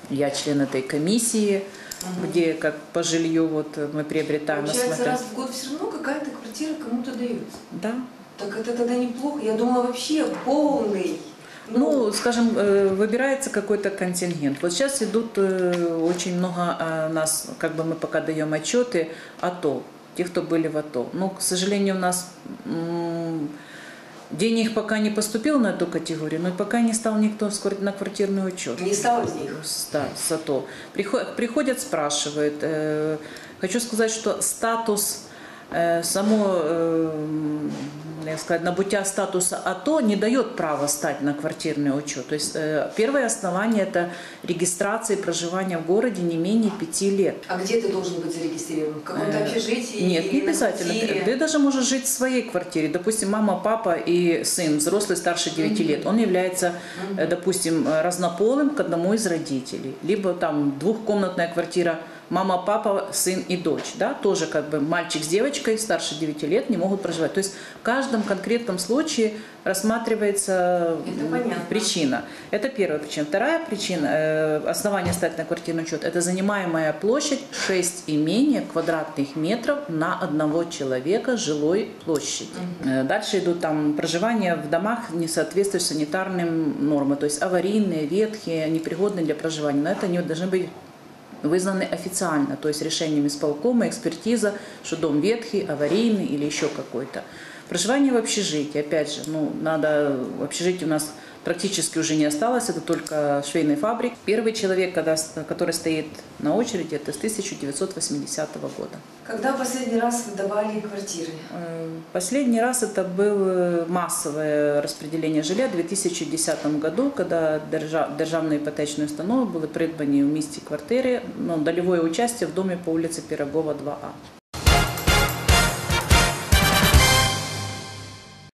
Я член этой комиссии, где как по жилью вот мы приобретаем. Получается, раз в год все равно какая-то квартира кому-то дается. Да. Так это тогда неплохо. Я думала, вообще полный. Ну, скажем, выбирается какой-то контингент. Вот сейчас идут очень много нас, как бы мы пока даем отчеты АТО, тех, кто были в АТО. Но, к сожалению, у нас денег пока не поступил на эту категорию, но и пока не стал никто на квартирный учет. Не стал из них? Да, с АТО. Приходят, спрашивают. Хочу сказать, что статус набуття статуса АТО не дает права стать на квартирный учет. То есть первое основание – это регистрация и проживание в городе не менее 5 лет. А где ты должен быть зарегистрирован? В каком-то общежитии? Нет, не обязательно. Ты даже можешь жить в своей квартире. Допустим, мама, папа и сын, взрослый старше 9 лет. Он является, допустим, разнополым к одному из родителей. Либо там двухкомнатная квартира, мама, папа, сын и дочь, да, тоже как бы мальчик с девочкой старше 9 лет не могут проживать. То есть в каждом конкретном случае рассматривается причина. Это первая причина. Вторая причина, основание стать на квартирный учет, это занимаемая площадь 6 и менее квадратных метров на одного человека жилой площади. Дальше идут там проживание в домах, не соответствующие санитарным нормам, то есть аварийные, ветхие, непригодные для проживания. Но это не должны быть вызнаны официально, то есть решением исполкома, экспертиза, что дом ветхий, аварийный или еще какой-то. Проживание в общежитии, опять же, в общежитии у нас практически уже не осталось, это только швейный фабрик. Первый человек, который стоит на очереди, это с 1980 года. Когда последний раз выдавали квартиры? Последний раз это было массовое распределение жилья в 2010 году, когда державные ипотечные установи были придбані в місті квартири, дольовое участие в доме по улице Пирогова 2А.